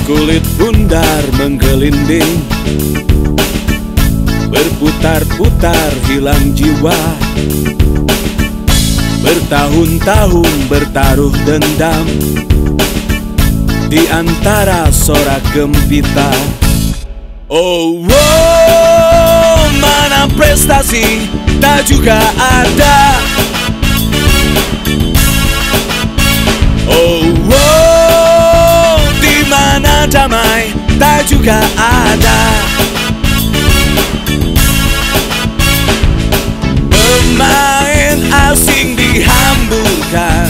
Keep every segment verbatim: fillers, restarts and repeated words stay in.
kulit bundar menggelinding, berputar-putar hilang jiwa. Bertahun-tahun bertaruh dendam di antara sorak gempita. Oh, oh, mana prestasi tak juga ada. Oh, oh, di mana damai tak juga ada. Pemain asing dihamburkan,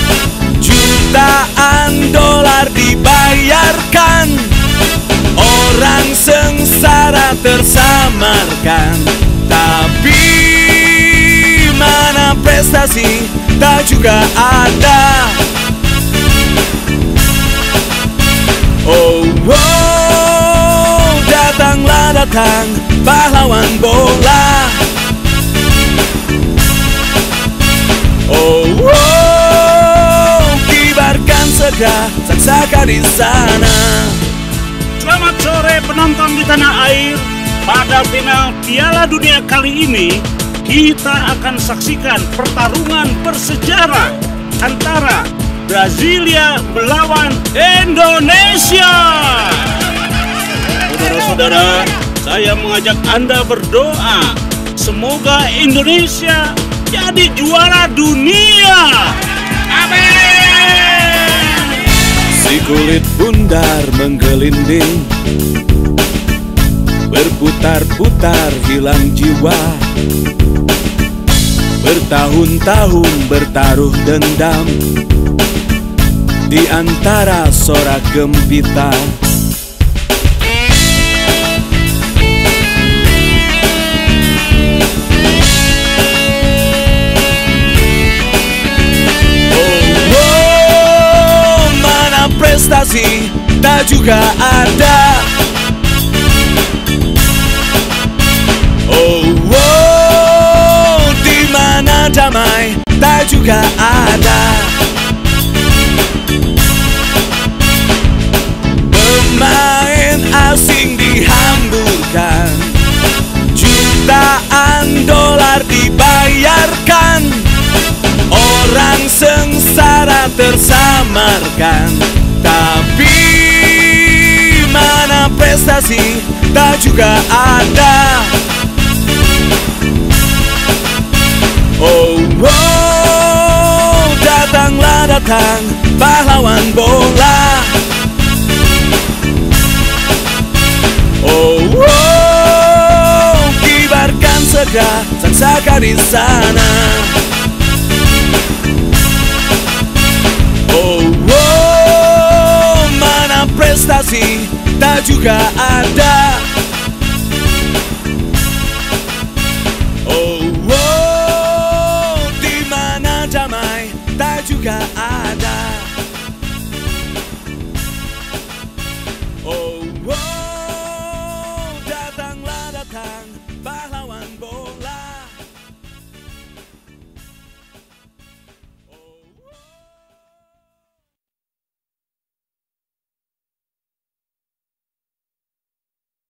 jutaan dolar dibayarkan, orang sengsara tersamarkan. Tapi mana prestasi tak juga ada. Oh, oh, datanglah datang pahlawan bola. Oh, oh, kibarkan segera saksaka di sana. Selamat sore penonton di tanah air. Pada final Piala Dunia kali ini, kita akan saksikan pertarungan bersejarah antara Brasilia melawan Indonesia. Saudara-saudara, saya mengajak Anda berdoa semoga Indonesia jadi juara dunia. Amin. Si kulit bundar menggelinding, berputar-putar hilang jiwa. Bertahun-tahun bertaruh dendam di antara sorak gempita. Prestasi tak juga ada. Oh, oh, di mana damai tak juga ada. Pemain asing dihamburkan, jutaan dolar dibayarkan, orang sengsara tersamarkan. Tapi mana prestasi tak juga ada. Oh, oh, datanglah datang pahlawan bola. Oh, oh, kibarkan segera saksaka di sana. Oh, oh, prestasi tak juga ada.